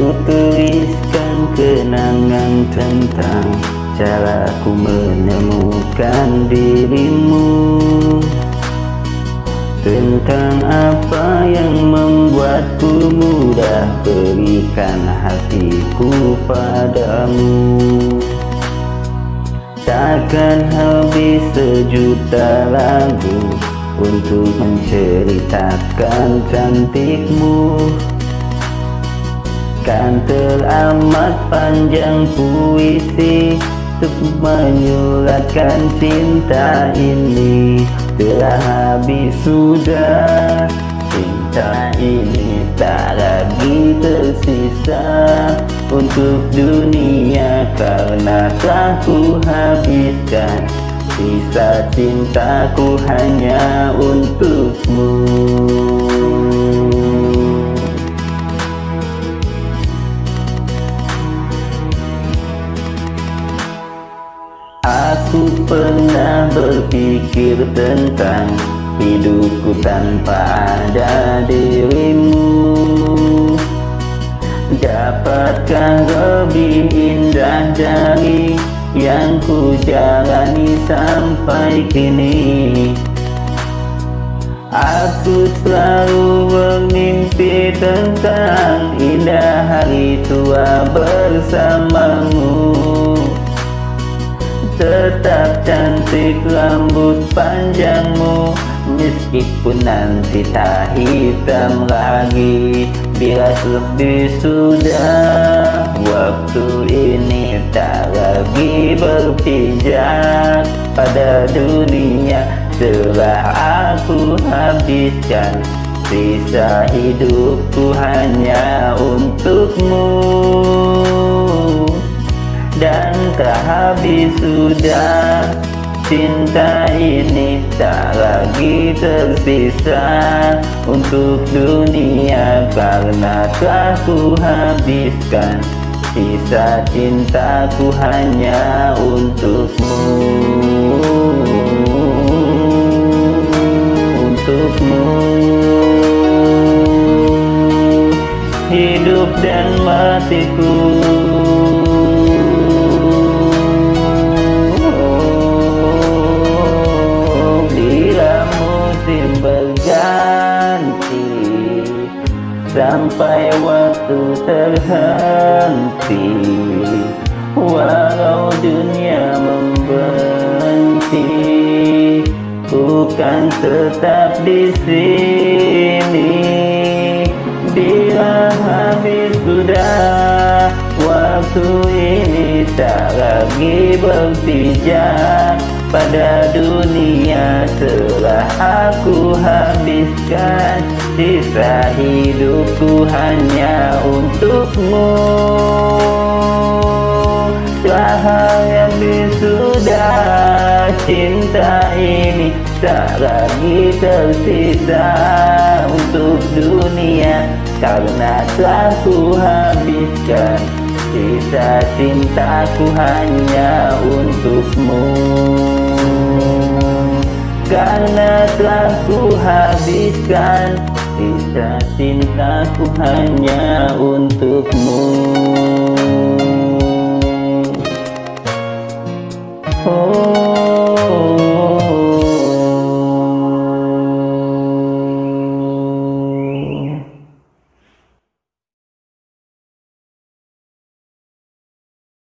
Ku tuliskan kenangan tentang caraku menemukan dirimu, tentang apa yang membuatku mudah berikan hatiku padamu. Takkan habis sejuta lagu untuk menceritakan cantikmu. Kan teramat panjang puisi untuk menyuratkan cinta ini. Telah habis sudah, cinta ini tak lagi tersisa untuk dunia, karena telah ku habiskan sisa cintaku hanya untukmu. Aku pernah berpikir tentang hidupku tanpa ada dirimu. Dapatkah lebih indah dari yang ku jalani sampai kini? Aku selalu bermimpi tentang indah hari tua bersamamu. Tetap cantik rambut panjangmu, meskipun nanti tak hitam lagi. Bila lebih sudah, waktu ini tak lagi berpijak pada dunia. Telah aku habiskan sisa hidupku hanya untukmu. Dan tak habis sudah, cinta ini tak lagi tersisa untuk dunia, karena telah ku habiskan sisa cintaku hanya untukmu. Untukmu, hidup dan matiku. Berganti sampai waktu terhenti, walau dunia membenci, ku kan tetap di sini. Bila habis sudah, waktu ini tak lagi berpijak pada dunia. Telah aku habiskan sisa hidupku hanya untukmu. Telah habis sudah, cinta ini tak lagi tersisa untuk dunia, karena telah ku habiskan sisa cintaku hanya untukmu. Karena telah ku habiskan sisa cintaku hanya untukmu. Oh.